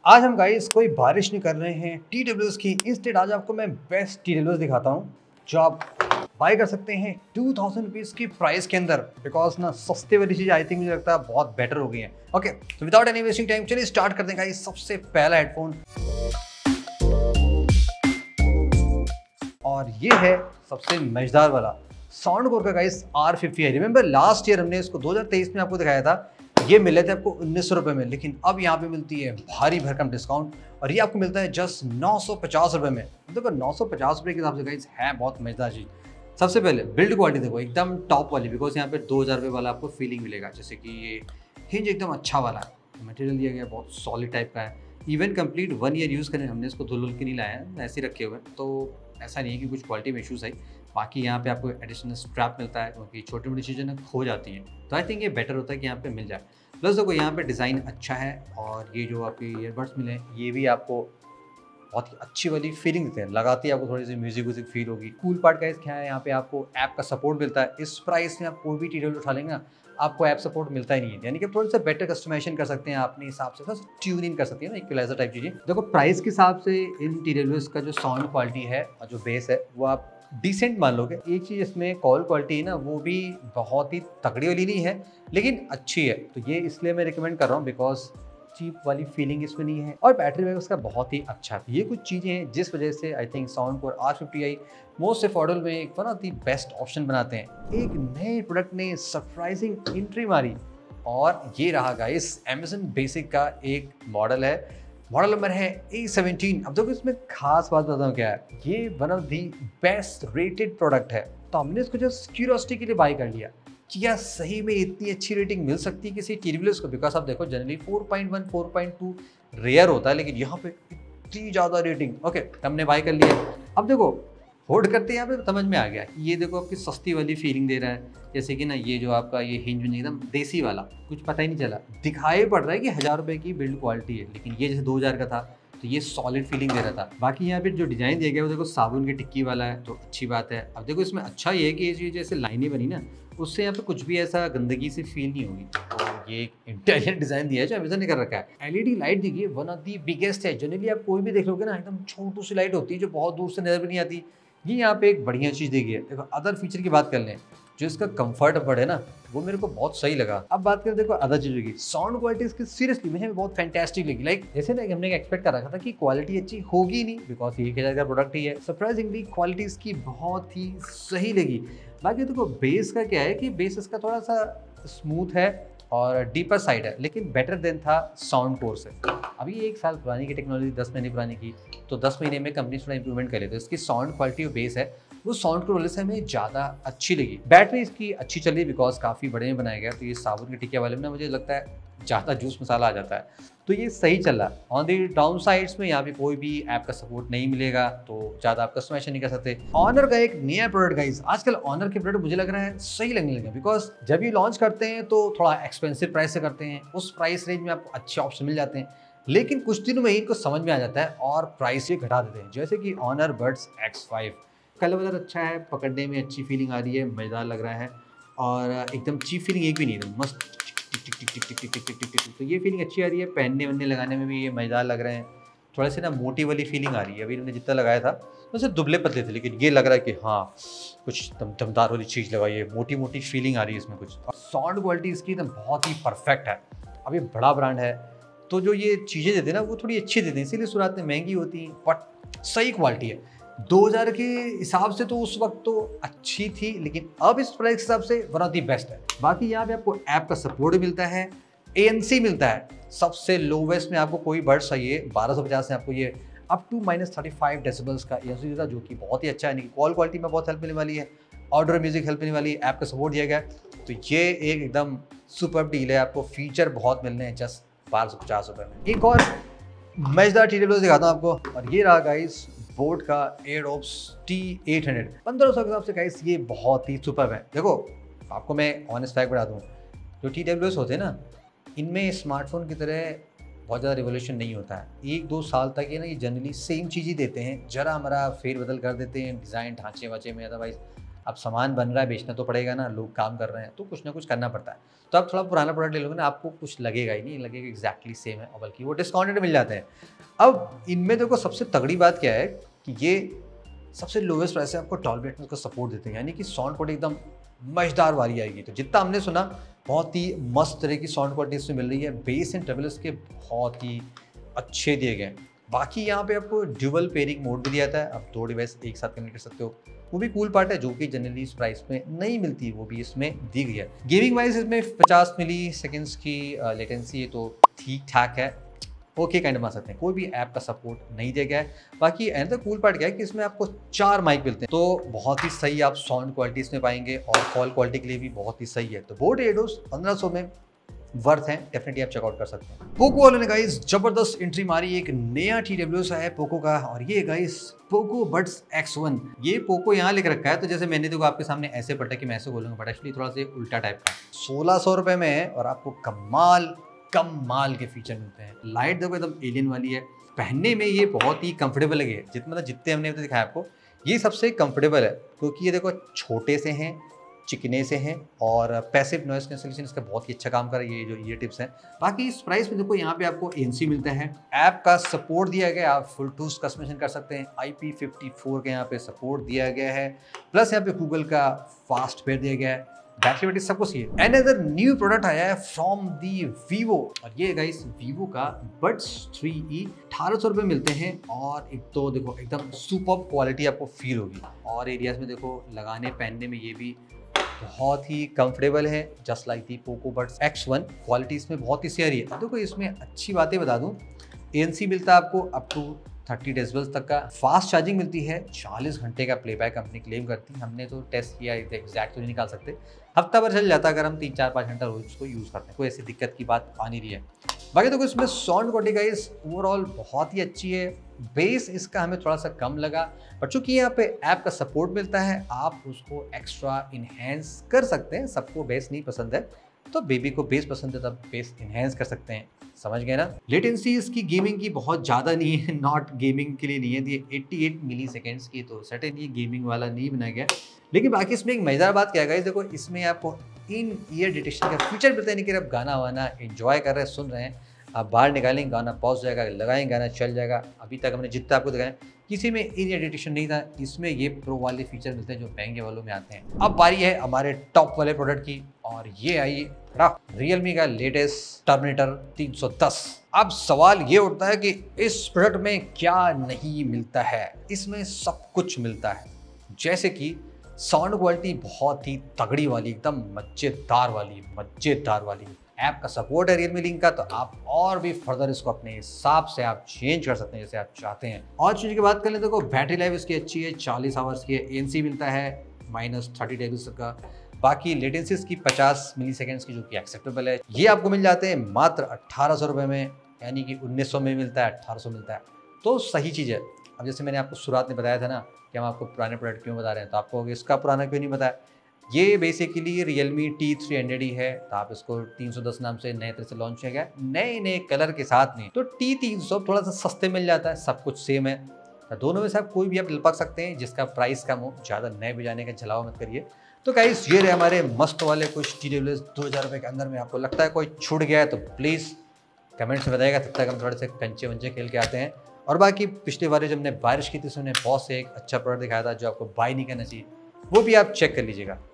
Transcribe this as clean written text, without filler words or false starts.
आज हम गाइस कोई बारिश नहीं कर रहे हैं TWS की, इंस्टेड आज आपको मैं बेस्ट TWS दिखाता हूँ जो आप बाय कर सकते हैं 2000 रुपीज़ की प्राइस के अंदर। बिकॉज ना सस्ते वाली चीज़ आई थिंक मुझे लगता है बहुत बेटर हो गई है। ओके, तो विदाउट एनी वेस्टिंग टाइम चलिए स्टार्ट करते हैं गाइस। सबसे पहला हेडफोन और ये है सबसे मजेदार वाला साउंडकोर का गाइस R50 है। रिमेंबर लास्ट ईयर हमने इसको 2023 में आपको दिखाया था, ये मिले थे आपको 1900 रुपये में, लेकिन अब यहाँ पे मिलती है भारी भरकम डिस्काउंट और ये आपको मिलता है जस्ट 950 रुपये में। देखो 950 रुपये के हिसाब से गाइस है बहुत मजेदार चीज़। सबसे पहले बिल्ड क्वालिटी देखो एकदम टॉप वाली, बिकॉज यहाँ पे 2000 रुपये वाला आपको फीलिंग मिलेगा। जैसे कि ये हिंज एकदम अच्छा वाला है, मटेरियल दिया गया बहुत सॉलिड टाइप का है। इवन कंप्लीट 1 ईयर यूज़ करें, हमने इसको धुल के नहीं लाया है, ऐसे रखे हुए हैं, तो ऐसा नहीं है कि कुछ क्वालिटी में इशूज़ आई। बाकी यहाँ पे आपको एडिशनल स्ट्रैप मिलता है क्योंकि छोटी मोटी चीज़ें ना खो जाती हैं, तो आई थिंक ये बेटर होता है कि यहाँ पे मिल जाए। प्लस देखो यहाँ पे डिज़ाइन अच्छा है और ये जो आपके ईयरबड्स मिले हैं ये भी आपको बहुत ही अच्छी वाली फीलिंग देते हैं, लगाती है आपको थोड़ी सी म्यूजिक फील होगी। कूल पार्ट का क्या है, यहाँ पे आपको ऐप का सपोर्ट मिलता है। इस प्राइस में आप कोई भी TWS उठा लेंगे ना, आपको ऐप सपोर्ट मिलता ही नहीं है, यानी कि थोड़ा सा बेटर कस्टमाइजेशन कर सकते हैं अपने हिसाब से, थोड़ा सा ट्यून इन कर सकते हैं ना, इक्वलाइजर टाइप चीज़ें। देखो प्राइस के हिसाब से इन TWS का जो साउंड क्वालिटी है और जो बेस है वो आप डिसेंट मान लोगे। एक चीज़ इसमें कॉल क्वालिटी है ना, वो भी बहुत ही तगड़ी वाली नहीं है लेकिन अच्छी है, तो ये इसलिए मैं रिकमेंड कर रहा हूँ बिकॉज चीप वाली फीलिंग इसमें नहीं है और बैटरी बैकअप उसका बहुत ही अच्छा है। ये कुछ चीज़ें हैं जिस वजह से I think Soundcore R50i most affordable में एक one of the best option बनाते हैं। एक नए प्रोडक्ट ने सरप्राइजिंग एंट्री मारी और ये रहा गाइस Amazon बेसिक का एक मॉडल है, मॉडल नंबर है A17। अब देखो इसमें खास बात बताऊँ क्या है, ये one of the best rated product है, तो हमने इसको जस्ट क्यूरियोसिटी के लिए बाय कर लिया कि क्या सही में इतनी अच्छी रेटिंग मिल सकती है किसी TWS को। बिकॉज आप देखो जनरली 4.1 4.2 रेयर होता है, लेकिन यहाँ पे इतनी ज़्यादा रेटिंग। ओके, हमने बाय कर लिया। अब देखो होल्ड करते हैं, यहाँ पे समझ में आ गया कि ये देखो आपकी सस्ती वाली फीलिंग दे रहा है। जैसे कि ना ये जो आपका ये हिंज एकदम देसी वाला, कुछ पता ही नहीं चला, दिखाई पड़ रहा है कि 1000 रुपये की बिल्ड क्वालिटी है, लेकिन ये जैसे 2000 का था तो ये सॉलिड फीलिंग दे रहा था। बाकी यहाँ पे जो डिज़ाइन दिया गया है वो देखो साबुन की टिक्की वाला है, तो अच्छी बात है। अब देखो इसमें अच्छा ये है कि ये चीज़ जैसे लाइनें बनी ना, उससे यहाँ पे कुछ भी ऐसा गंदगी से फील नहीं होगी। तो ये एक इंटेलिजेंट डिज़ाइन दिया है जो अमेज़न ने कर रखा है। LED लाइट देखिए वन ऑफ दी बिगेस्ट है। जनरली आप कोई भी देख लोगे ना, एकदम छोटी सी लाइट होती है जो बहुत दूर से नजर भी नहीं आती। ये यहाँ पे एक बढ़िया चीज़ देखी है। देखो अदर फीचर की बात कर लें, जो इसका कंफर्ट है ना, वो मेरे को बहुत सही लगा। अब बात करें देखो अदर चीज़ों की, साउंड क्वालिटी इसकी सीरियसली मुझे बहुत फैंटास्टिक लगी। लाइक जैसे ना हमने एक्सपेक्ट कर रखा था कि क्वालिटी अच्छी होगी नहीं, बिकॉज ये 1000 का प्रोडक्ट ही है। सरप्राइजिंगली क्वालिटी इसकी बहुत ही सही लगी। बाकी देखो बेस का क्या है कि बेस इसका थोड़ा सा स्मूथ है और डीपर साइड है, लेकिन बेटर देन था साउंडकोर से। अभी 1 साल पुरानी की टेक्नोलॉजी 10 महीने पुरानी की, तो 10 महीने में कंपनी थोड़ा इंप्रूवमेंट करे, तो इसकी साउंड क्वालिटी और बेस है वो साउंडकोर वाले से हमें ज़्यादा अच्छी लगी। बैटरी इसकी अच्छी चली बिकॉज काफ़ी बड़े में बनाया गया, तो ये साबुन के टिक्के वाले में ना मुझे लगता है ज़्यादा जूस मसाला आ जाता है, तो ये सही चल रहा है। ऑन दी डाउन साइड्स में यहाँ पे कोई भी ऐप का सपोर्ट नहीं मिलेगा, तो ज़्यादा आप कस्टमाइजेशन नहीं कर सकते। ऑनर का एक नया प्रोडक्ट गाइस, आजकल ऑनर के प्रोडक्ट मुझे लग रहा है सही लगने लगे, बिकॉज जब ये लॉन्च करते हैं तो थोड़ा एक्सपेंसिव प्राइस से करते हैं, उस प्राइस रेंज में आपको अच्छे ऑप्शन मिल जाते हैं, लेकिन कुछ दिनों में इनको समझ में आ जाता है और प्राइस ये घटा देते हैं। जैसे कि ऑनर बड्स X5 कलर वलर अच्छा है, पकड़ने में अच्छी फीलिंग आ रही है, मज़ेदार लग रहा है और एकदम चीप फीलिंग एक भी नहीं है, मस्त टिक टिक टिक टिक टिक टिक टिक टिक टिक टिक, तो ये फीलिंग अच्छी आ रही है। पहनने वनने लगाने में भी ये मज़ेदार लग रहे हैं, थोड़े से ना मोटी वाली फीलिंग आ रही है। अभी इन्होंने जितना लगाया था वैसे दुबले पतले थे, लेकिन ये लग रहा है कि हाँ कुछ दमदार वाली चीज़ लगाई है, मोटी मोटी फीलिंग आ रही है इसमें कुछ। और साउंड क्वालिटी इसकी एकदम बहुत ही परफेक्ट है। अब ये बड़ा ब्रांड है तो जो ये चीज़ें देते हैं ना वो थोड़ी अच्छी देते हैं, इसीलिए शुरुआत में महंगी होती हैं, बट सही क्वालिटी है। 2000 के हिसाब से तो उस वक्त तो अच्छी थी, लेकिन अब इस प्राइस के हिसाब से वन ऑफ दी बेस्ट है। बाकी यहाँ पे आपको ऐप का सपोर्ट मिलता है, ANC मिलता है, सबसे लोवेस्ट में आपको कोई बड्स चाहिए 1250 से आपको ये अप टू -35 डेसिबल्स का ANC देता है, जो कि बहुत ही अच्छा है। कॉल क्वालिटी में बहुत हेल्प मिलने वाली है, आउटडोर म्यूजिक हेल्प मिलने वाली है, ऐप का सपोर्ट दिया गया है, तो ये एक एकदम सुपर डील है। आपको फीचर बहुत मिलने हैं जस्ट 1250 रुपये में। एक और मजेदार TWS दिखाता हूँ आपको, और ये रहा गाइस बोट का एयरडॉप्स T800। 1500 के हिसाब से गाइस ये बहुत ही सुपर है। देखो आपको मैं ऑनेस्ट फैक्ट बता दूँ, जो TWS होते हैं ना, इनमें स्मार्टफोन की तरह बहुत ज़्यादा रिवोल्यूशन नहीं होता है। 1-2 साल तक ये ना ये जनरली सेम चीज़ ही देते हैं, जरा हमारा फेर बदल कर देते हैं डिज़ाइन ढांचे वाचे में, अदरवाइज अब सामान बन रहा है, बेचना तो पड़ेगा ना, लोग काम कर रहे हैं तो कुछ ना कुछ करना पड़ता है। तो आप थोड़ा पुराना प्रोडक्ट ले लोगे ना, आपको कुछ लगेगा ही नहीं, लगेगा एग्जैक्टली सेम है, और बल्कि वो डिस्काउंटेड मिल जाते हैं। अब इनमें देखो सबसे तगड़ी बात क्या है कि ये सबसे लोवेस्ट प्राइस से आपको टॉलरेट का सपोर्ट देते हैं, यानी कि साउंड क्वालिटी एकदम मजेदार वाली आएगी। तो जितना हमने सुना बहुत ही मस्त तरह की साउंड क्वालिटी इसमें मिल रही है, बेस एंड ट्रेवल इसके बहुत ही अच्छे दिए गए हैं। बाकी यहाँ पे आपको ड्यूअल पेयरिंग मोड भी दिया जाता है, आप 2 डिवाइस एक साथ कनेक्ट कर सकते हो, वो भी कूल पार्ट है जो कि जनरली इस प्राइस में नहीं मिलती, वो भी इसमें दी गई है। गेमिंग वाइज इसमें 50 मिली सेकेंड्स की लेटेंसी है, तो ठीक ठाक है, ओके काइंड मान सकते हैं। कोई भी ऐप का सपोर्ट नहीं दिया गया है। बाकी अनदर कूल पार्ट क्या है कि इसमें आपको 4 माइक मिलते हैं, तो बहुत ही सही आप साउंड क्वालिटी इसमें पाएंगे, और कॉल क्वालिटी के लिए भी बहुत ही सही है। तो बोट एडोस 1500 में वर्थ है, डेफिनेटली आप चेकआउट कर सकते हैं। पोको वालों ने गाइस जबरदस्त एंट्री मारी, एक नया TWS है पोको का, और ये गाइस पोको बड्स X1। ये पोको यहाँ लिख रखा है, तो जैसे मैंने देखो आपके सामने ऐसे पढ़ा कि मैं ऐसे बोलूंगा, बट एक्चुअली थोड़ा सा उल्टा टाइप का। 1600 रुपए में है और आपको कमाल के फीचर मिलते हैं। लाइट देखो एकदम एलियन वाली है, पहनने में ये बहुत ही कंफर्टेबल है। जितने हमने दिखाया आपको, ये सबसे कंफर्टेबल है, क्योंकि ये देखो छोटे से हैं, चिकने से हैं, और पैसिव नॉइस कैंसलेशन इसका बहुत ही अच्छा काम कर रहा है, ये जो ईयर टिप्स हैं। बाकी इस प्राइस में देखो यहाँ पे आपको ANC मिलता है, ऐप का सपोर्ट दिया गया है, आप फुल टूल्स कस्टमाइजेशन कर सकते हैं, IP54 का यहाँ पे सपोर्ट दिया गया है, प्लस यहाँ पे गूगल का फास्ट पेयर दिया गया है, बैटरी सब कुछ ये। अनदर न्यू प्रोडक्ट आया है फ्रॉम दी वीवो, और ये गाइस वीवो का बड्स 3E 1800 रुपये मिलते हैं, और एक तो देखो एकदम सुपर क्वालिटी आपको फील होगी, और एरियाज में देखो लगाने पहनने में ये भी बहुत ही कंफर्टेबल है, just like the Poco buds X1। Quality इसमें बहुत ही सही है। देखो इसमें अच्छी बातें बता दूं, ANC मिलता है आपको अप टू 30 डेसिबल्स तक का, फास्ट चार्जिंग मिलती है, 40 घंटे का प्लेबैक कंपनी क्लेम करती है। हमने तो टेस्ट किया, एग्जैक्ट तो नहीं निकाल सकते, हफ्ता भर चल जाता अगर हम 3-4-5 घंटा रोज उसको यूज़ करते हैं, कोई ऐसी दिक्कत की बात आ नहीं रही है। बाकी तो इसमें साउंड क्वालिटी गाइस ओवरऑल बहुत ही अच्छी है, बेस इसका हमें थोड़ा सा कम लगा, पर चूंकि यहाँ पे ऐप का सपोर्ट मिलता है, आप उसको एक्स्ट्रा इन्हेंस कर सकते हैं। सबको बेस नहीं पसंद है, तो बेबी को बेस पसंद है, तब बेस इन्हेंस कर सकते हैं, समझ गए ना। लेटेंसी इसकी गेमिंग की बहुत ज़्यादा नहीं है, नॉट गेमिंग के लिए नहीं है, ये 88 मिली सेकेंड्स की, तो सर्टेन ये गेमिंग वाला नहीं बनाया गया। लेकिन बाकी इसमें एक मजेदार बात क्या है, देखो इसमें आपको इन ईयर डिटेक्शन का फीचर मिलता है, नहीं कि आप गाना वाना एंजॉय कर रहे हैं, सुन रहे हैं, आप बाहर निकालेंगे गाना पॉज जाएगा, लगाएंगे गाना चल जाएगा। अभी तक हमने जितना आपको दिखाया किसी में इन ईयर डिटेक्शन नहीं था, इसमें ये प्रो वाले फीचर मिलते हैं जो महंगे वालों में आते हैं। अब बारी है हमारे टॉप वाले प्रोडक्ट की, और ये आई Realme का लेटेस्ट टर्मिनेटर 310। अब सवाल ये उठता है कि इस प्रोडक्ट में क्या नहीं मिलता है। इसमें सब कुछ मिलता है, जैसे कि साउंड क्वालिटी बहुत ही तगड़ी वाली, एकदम मजेदार वाली। ऐप का सपोर्ट है Realme Link का, तो आप और भी फर्दर इसको अपने हिसाब से आप चेंज कर सकते हैं जैसे आप चाहते हैं। और चीज़ की बात कर लें, देखो बैटरी लाइफ इसकी अच्छी है, 40 आवर्स की है, ANC मिलता है -30 डेज तक का। बाकी लेटेंसी इसकी 50 मिली सेकेंड्स की, जो कि एक्सेप्टेबल है। ये आपको मिल जाते हैं मात्र 1800 रुपये में, यानी कि 1900 में मिलता है, 1800 मिलता है, तो सही चीज़ है। अब जैसे मैंने आपको शुरुआत में बताया था ना कि हम आपको पुराने प्रोडक्ट क्यों बता रहे हैं, तो आपको इसका पुराना क्यों नहीं बताया। ये बेसिकली Realme T300 ही है, तो आप इसको 310 नाम से नए तरह से लॉन्च किया गया, नए कलर के साथ में। तो T300 थोड़ा सा सस्ते मिल जाता है, सब कुछ सेम है, तो दोनों में से आप कोई भी आप लपक सकते हैं जिसका प्राइस कम हो। ज़्यादा नए भी जाने का जलावा मत करिए। तो गाइस ये रहे हमारे मस्त वाले कुछ TWS 2000 रुपये के अंदर में। आपको लगता है कोई छूट गया है तो प्लीज़ कमेंट्स में बताइएगा, तब तक हम थोड़े से कंचे वंचे खेल के आते हैं। और बाकी पिछले बार जब हमने बारिश की थी, उसने बहुत से एक अच्छा प्रोडक्ट दिखाया था जो आपको बाय नहीं करना चाहिए, वो भी आप चेक कर लीजिएगा।